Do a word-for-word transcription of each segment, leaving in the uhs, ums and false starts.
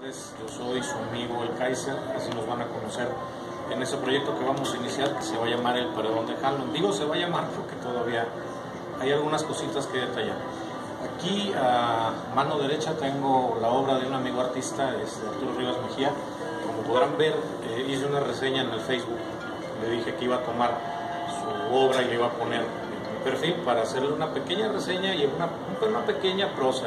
tardes, yo soy su amigo el Kaiser, así nos van a conocer en ese proyecto que vamos a iniciar, que se va a llamar El Paredón de Hanlon. Digo se va a llamar porque todavía hay algunas cositas que detallar. Aquí a mano derecha tengo la obra de un amigo artista, es de Arturo Rivas Mejía. Como podrán ver, eh, hice una reseña en el Facebook, le dije que iba a tomar su obra y le iba a poner en mi perfil para hacerle una pequeña reseña y una, una pequeña prosa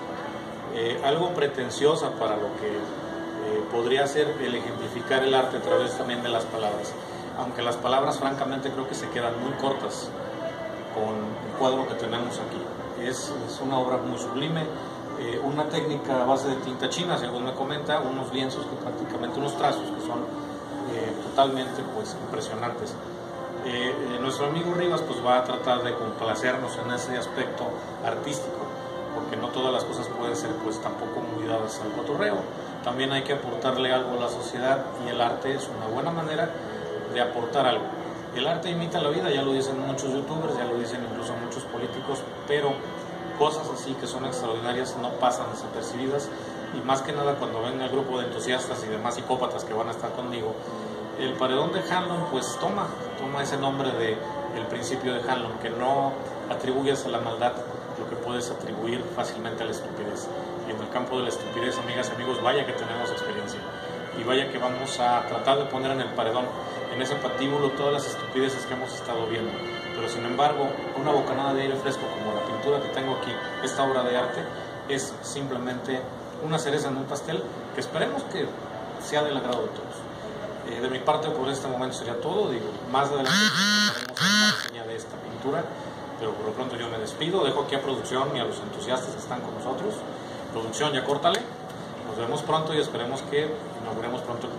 y eh, algo pretenciosa para lo que eh, podría ser el ejemplificar el arte a través también de las palabras, aunque las palabras francamente creo que se quedan muy cortas con el cuadro que tenemos aquí. Es, es una obra muy sublime, eh, una técnica a base de tinta china, según me comenta, unos lienzos que prácticamente, unos trazos que son eh, totalmente pues impresionantes. Eh, eh, nuestro amigo Rivas pues va a tratar de complacernos en ese aspecto artístico, porque no todas las cosas pueden ser pues tampoco muy dadas al cotorreo. También hay que aportarle algo a la sociedad y el arte es una buena manera de aportar algo. El arte imita la vida, ya lo dicen muchos youtubers, ya lo dicen incluso muchos políticos, pero cosas así que son extraordinarias no pasan desapercibidas, y más que nada cuando ven el grupo de entusiastas y demás psicópatas que van a estar conmigo. El Paredón de Hanlon pues toma, toma ese nombre de el principio de Hanlon, que no atribuyes a la maldad lo que puedes atribuir fácilmente a la estupidez. Y en el campo de la estupidez, amigas y amigos, vaya que tenemos experiencia. Y vaya que vamos a tratar de poner en el paredón, en ese patíbulo, todas las estupideces que hemos estado viendo. Pero sin embargo, una bocanada de aire fresco como la pintura que tengo aquí, esta obra de arte, es simplemente una cereza en un pastel que esperemos que sea del agrado de todos. Eh, de mi parte, por este momento sería todo. Digo, más adelante haremos una reseña de esta pintura, pero por lo pronto yo me despido. Dejo aquí a producción y a los entusiastas que están con nosotros. Producción, ya córtale. Nos vemos pronto y esperemos que inauguremos pronto el